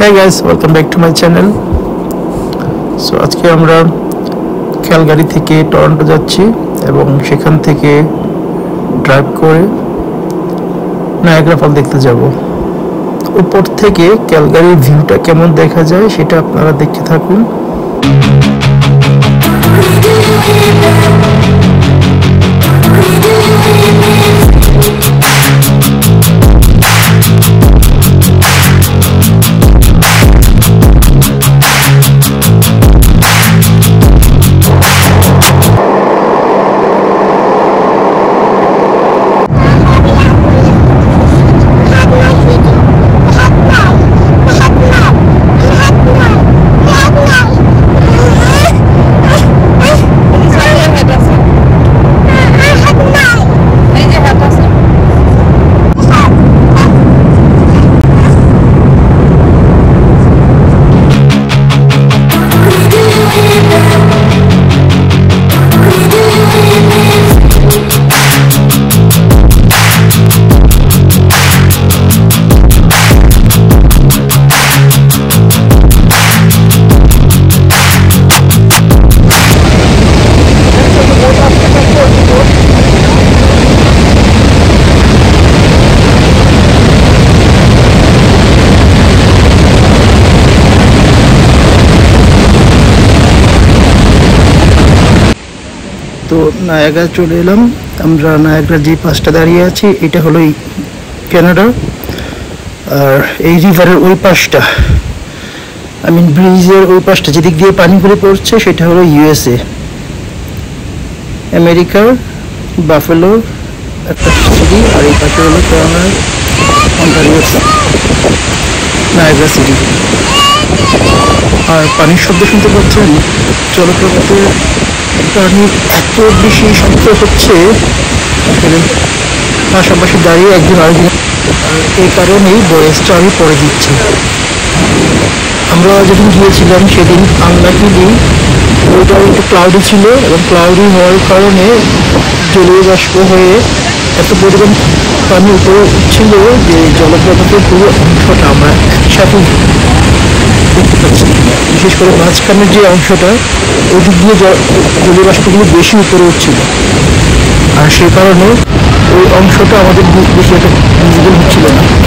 Hey guys, welcome back to my channel. So আজকে আমরা Calgary থেকে টরন্টো যাচ্ছি এবং সেখান থেকে ড্রাইভ করে নায়াগ্রা ফল দেখতে যাব। উপর থেকে ক্যালগারির ভিউটা কেমন দেখা যায় সেটা আপনারা দেখতে থাকুন। তো নায়াগ্রা চলে এলাম আমরা। নায়াগ্রা যে পাশটা দাঁড়িয়ে আছি এটা হলো কানাডা, আর এই রিভারের ওই পাশটা, ব্রিজের ওই পাশটা যেদিক দিয়ে পানি করে পড়ছে সেটা হলো ইউএসএ, আমেরিকার বাফেলো একটা সিটি, আর এই পাশে হলো নায়াগ্রা সিটি। আর পানির শব্দ শুনতে পাচ্ছেন, জলপ্রপাতের পানি এত বেশি শব্দ হচ্ছে, পাশাপাশি দাঁড়িয়ে একজন আরেকজন, এই কারণেই ভয়েসটা আমি পরে দিচ্ছি। আমরা যেদিন গিয়েছিলাম সেদিন আনলাকিলি ওইটা একটু ক্লাউডি ছিল, এবং ক্লাউডি হওয়ার কারণে জলীয় বাষ্প হয়ে এত পরিমাণ পানি উপরে উঠছিল যে জলপ্রপাতের পুরো অংশটা আমরা একসাথে দেখতে পাচ্ছি। বিশেষ করে মাঝখানের যে অংশটা, ওই দিক দিয়ে জলীয় বাষ্পগুলো বেশি উপরে উঠছিল, আর সে কারণে ওই অংশটা আমাদের বেশি একটা ভিজিবল হচ্ছিল না।